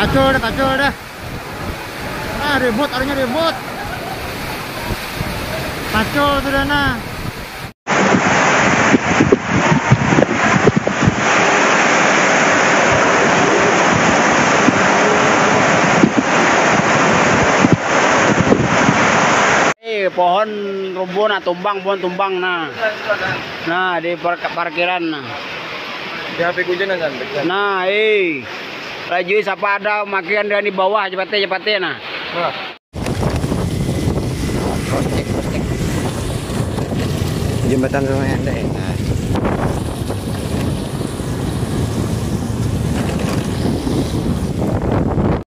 kacau dah. Ah, ribut, arahnya ribut. Kacau sudah nah. Pohon rubuh nah, pohon tumbang nah. Nah, di parkiran nah. Di HP kujenan kan. Nah, laju siapa ada makian dari bawah cepatnya nah. Jembatan rumah Anda. Nah.